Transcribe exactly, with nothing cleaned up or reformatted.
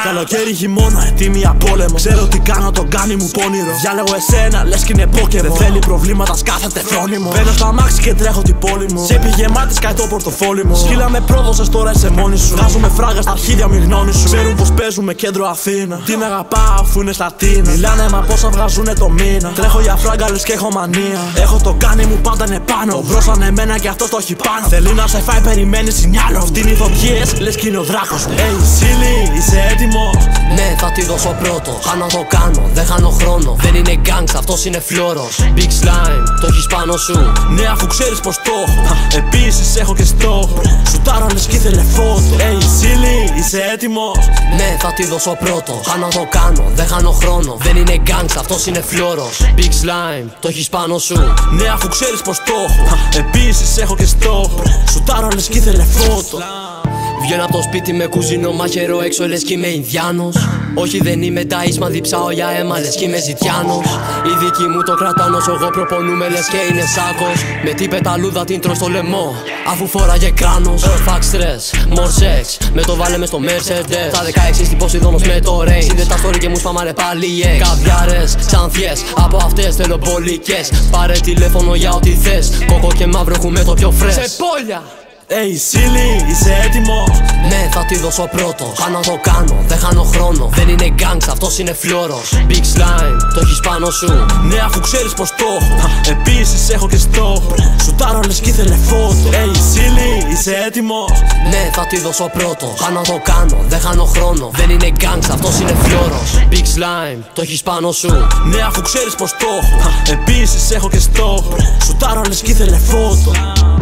Καλοκαίρι, χειμώνα, έτοιμη για πόλεμο. Ξέρω τι κάνω, το κάνει μου πόνιρο. Διάλεγω εσένα, λες κι είναι Pokémon. Δεν θέλει προβλήματα, σκάθεται φρόνιμο. Μπαίνω στο αμάξι και τρέχω την πόλη μου. Σε πηγεμάτη σκάει το πορτοφόλι μου. Σκύλα με πρόδωσες, τώρα είσαι μόνη σου. Βγάζουμε φράγκα στα αρχίδια, μη γνώνει σου. Ξέρουν πως παίζουμε κέντρο Αθήνα. Τι με αγαπάω αφού είναι στα τίνα. Μιλάνε μα πόσα βγάζουνε το μήνα. Τρέχω για φράγκα, λες κι έχω μανία. Έχω το κάνει μου πάντα είναι πάνω. Το μπρόσανε εμένα και αυτό το έχει πάνω. Θέλει να σε φάει, περιμένει σινιάλο. Φτύνει φωτιές, λες κι είναι ο δράκος. Hey, silly, είσαι έτοιμος? Ναι, θα τη δώσω πρώτο. Χάνω το κάνω, δεν χάνω χρόνο. Δεν είναι γκάγκς, αυτός είναι φλόρος. Big slime, το έχεις πάνω σου. Ναι, αφού ξέρεις πως το έχω. Επίσης έχω και στόχο. Σουτάρω λες κι ήθελε φώτο. Hey, silly, είσαι έτοιμος? Ναι, θα τη δώσω πρώτο. Χάνω το κάνω, δεν χάνω χρόνο. Δεν είναι γκάγκς, αυτός είναι φλόρος. Big slime, το έχεις πάνω σου. Ναι, αφού ξέρεις πως το έχω. Επίσης έχω και στόχο. Σουτάρω λες κι ήθελε φώτο. Βγαίνω από το σπίτι με κουζίνο μαχαιρό έξω λες κι είμαι Ινδιάνος. Όχι δεν είμαι ταΐσμα, διψάω για αίμα λες κι είμαι Ζητιάνος. Οι δικοί μου το κρατάνος, εγώ προπονούμε λες και είναι σάκος. Με τι πεταλούδα την τρως στο λαιμό, αφού φοράγε κράνος. Fuck stress, more sex, με το βάλε μες στο Mercedes. Τα δεκαέξι στην Ποσειδόνος με το Range. Είδε τα story και μου σπαμάρε πάλι ex. Καβιάρες, ξανθιές, από αυτές θέλω πολικές. Πάρε τηλέφωνο για ό,τι θες. Κόκο και μαύρο έχουμε το πιο fresh. Σε πόλια! Hey, silly, είσαι έτοιμος? Ναι, θα τη δώσω πρώτο. Χάνω το κάνω, δεν χάνω χρόνο. Δεν είναι γκάγκς, αυτός είναι φλόρος. Big slime, το έχεις πάνω σου. Ναι, αφού ξέρεις πως το έχω. Επίσης έχω και στόχο. Σουτάρω λες κι ήθελε φώτο. Hey, silly, είσαι έτοιμος? Ναι, θα τη δώσω πρώτο. Χάνω το κάνω, δεν χάνω χρόνο. Δεν είναι γκάγκς, αυτός είναι φλόρος. Big slime, το έχεις πάνω σου. Ναι, αφού ξέρεις πως το έχω. Επίσης έχω και στόχο. Σουτάρω λες κι ήθελε φώτο.